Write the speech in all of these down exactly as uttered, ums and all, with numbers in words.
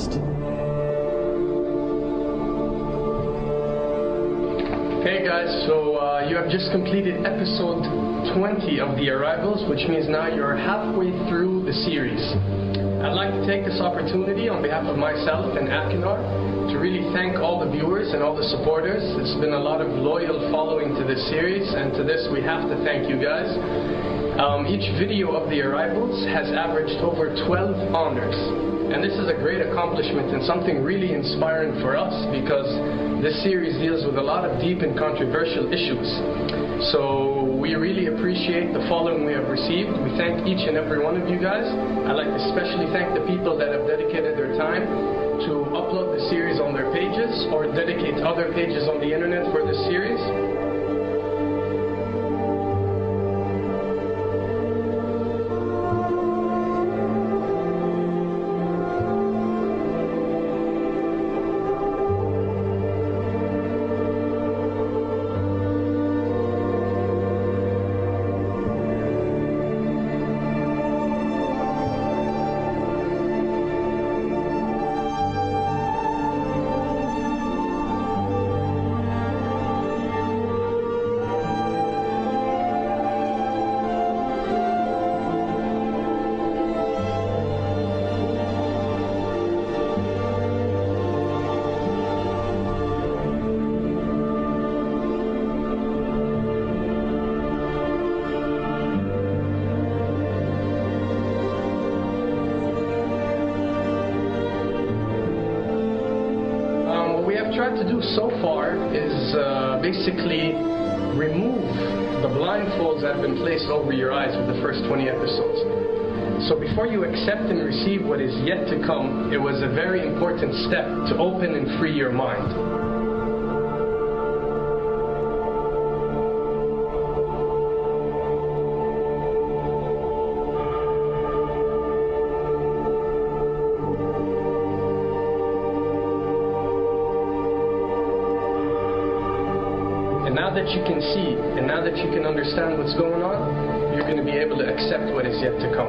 podcast. Hey guys, so uh, you have just completed episode twenty of The Arrivals, which means now you're halfway through the series. I'd like to take this opportunity on behalf of myself and Akinar to really thank all the viewers and all the supporters. It's been a lot of loyal following to this series, and to this we have to thank you guys. Um, each video of The Arrivals has averaged over twelve honors, and this is a great accomplishment and something really inspiring for us because this series deals with a lot of deep and controversial issues. So we really appreciate the following we have received. We thank each and every one of you guys. I'd like to especially thank the people that have dedicated their time to upload the series on their pages or dedicate other pages on the internet for this series. Tried to do so far is uh, basically remove the blindfolds that have been placed over your eyes with the first twenty episodes. So before you accept and receive what is yet to come, it was a very important step to open and free your mind. Now that you can see, and now that you can understand what's going on, you're going to be able to accept what is yet to come.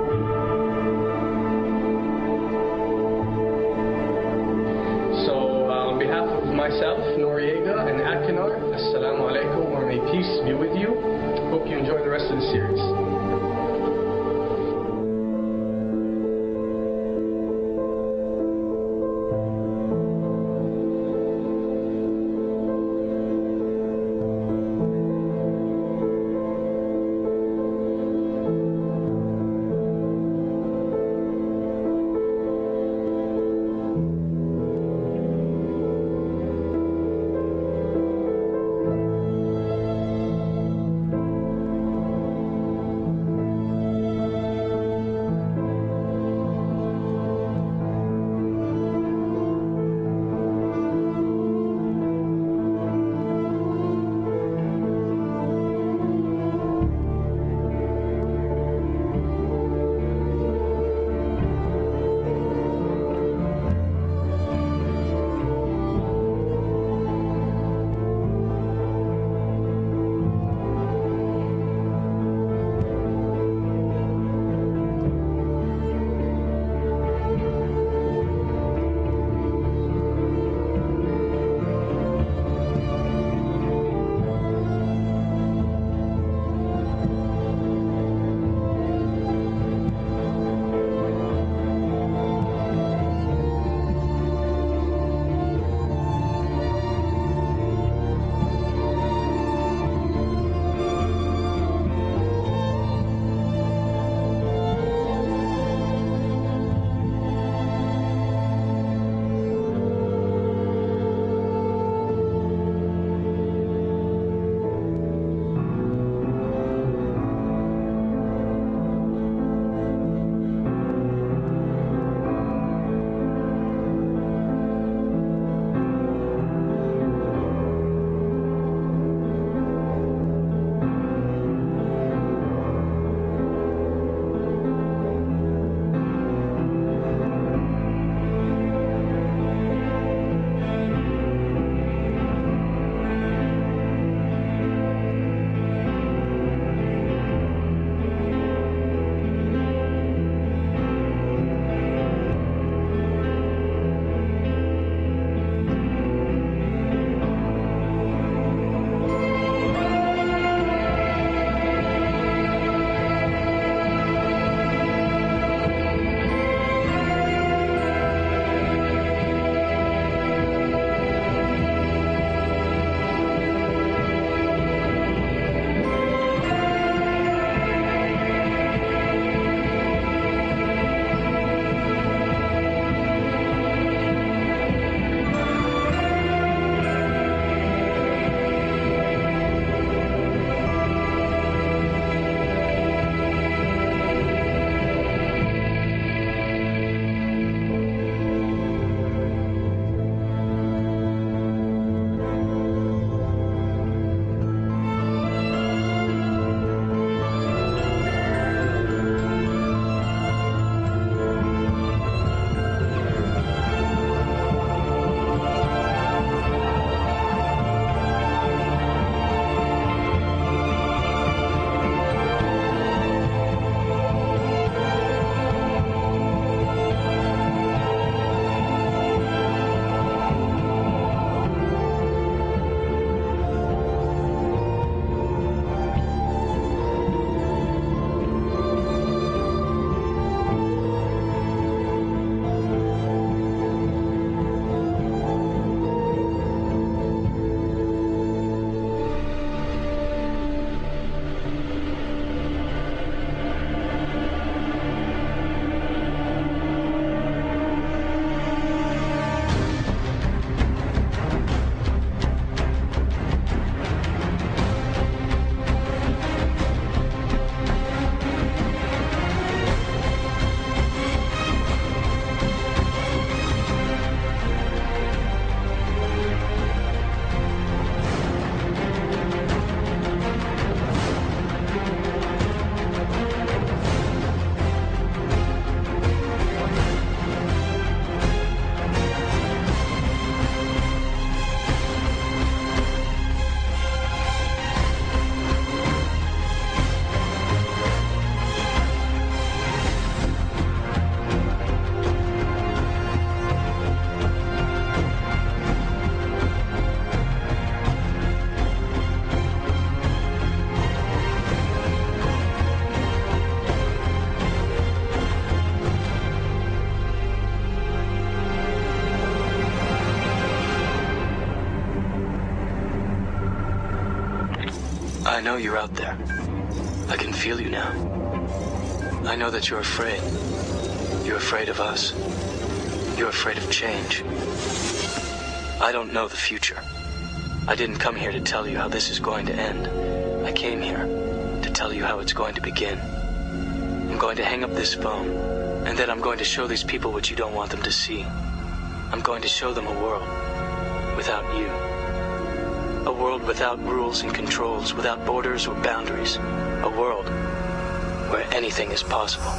So, uh, on behalf of myself, Noriega, and Akinar, Assalamu alaikum, or may peace be with you. Hope you enjoy the rest of the series. I know you're out there. I can feel you now. I know that you're afraid. You're afraid of us. You're afraid of change. I don't know the future. I didn't come here to tell you how this is going to end. I came here to tell you how it's going to begin. I'm going to hang up this phone, and then I'm going to show these people what you don't want them to see. I'm going to show them a world without you. A world without rules and controls, without borders or boundaries. A world where anything is possible.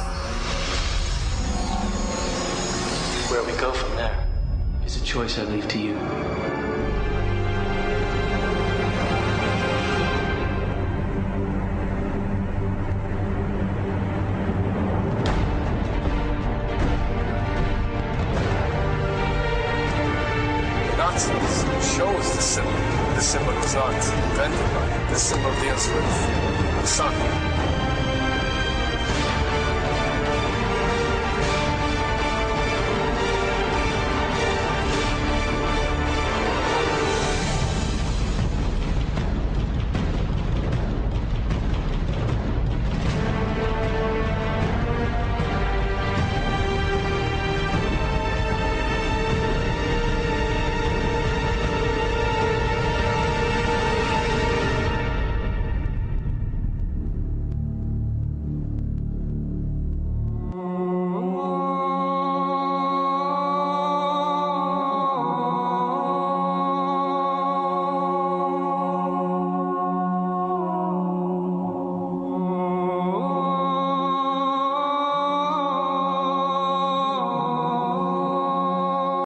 Where we go from there is a choice I leave to you. Nazis show us the symbol. This symbol was not invented by. This symbol deals with the sun.